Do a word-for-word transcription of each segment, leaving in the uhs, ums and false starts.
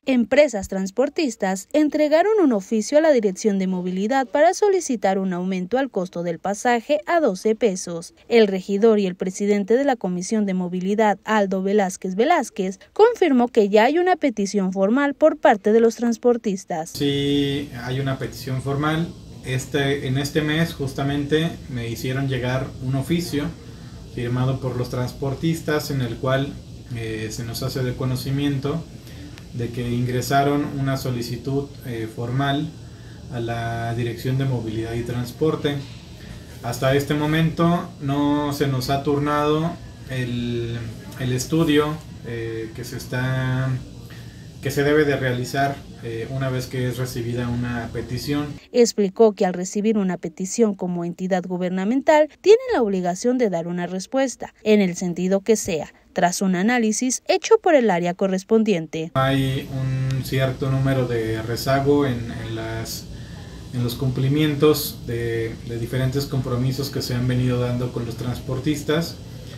Empresas transportistas entregaron un oficio a la Dirección de Movilidad para solicitar un aumento al costo del pasaje a doce pesos. El regidor y el presidente de la Comisión de Movilidad, Aldo Velázquez Velázquez, confirmó que ya hay una petición formal por parte de los transportistas. Sí, hay una petición formal. Este, en este mes justamente me hicieron llegar un oficio firmado por los transportistas en el cual eh, se nos hace de conocimiento de que ingresaron una solicitud eh, formal a la Dirección de Movilidad y Transporte. Hasta este momento no se nos ha turnado el, el estudio eh, que se está que se debe de realizar eh, una vez que es recibida una petición. Explicó que al recibir una petición como entidad gubernamental, tiene la obligación de dar una respuesta, en el sentido que sea, tras un análisis hecho por el área correspondiente. Hay un cierto número de rezago en, en, las, en los cumplimientos de, de diferentes compromisos que se han venido dando con los transportistas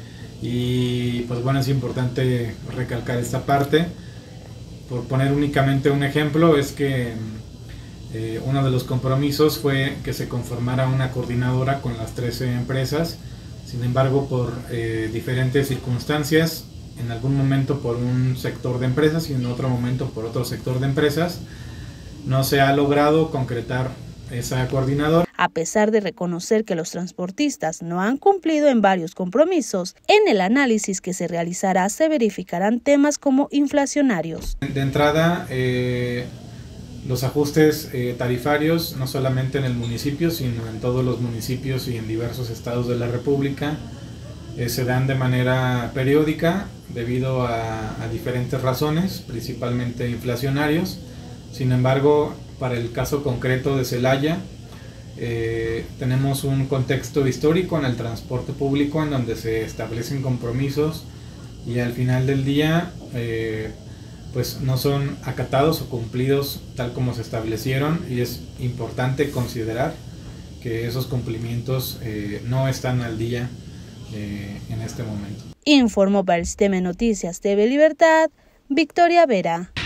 y pues bueno, es importante recalcar esta parte. Por poner únicamente un ejemplo, es que eh, uno de los compromisos fue que se conformara una coordinadora con las trece empresas. Sin embargo, por eh, diferentes circunstancias, en algún momento por un sector de empresas y en otro momento por otro sector de empresas, no se ha logrado concretar esa coordinadora. A pesar de reconocer que los transportistas no han cumplido en varios compromisos, en el análisis que se realizará se verificarán temas como inflacionarios. De entrada, eh, los ajustes eh, tarifarios, no solamente en el municipio, sino en todos los municipios y en diversos estados de la República, eh, se dan de manera periódica debido a, a diferentes razones, principalmente inflacionarios. Sin embargo, para el caso concreto de Celaya, eh, tenemos un contexto histórico en el transporte público en donde se establecen compromisos y al final del día eh, pues no son acatados o cumplidos tal como se establecieron, y es importante considerar que esos cumplimientos eh, no están al día eh, en este momento. Informó para el Sistema de Noticias T V Libertad, Victoria Vera.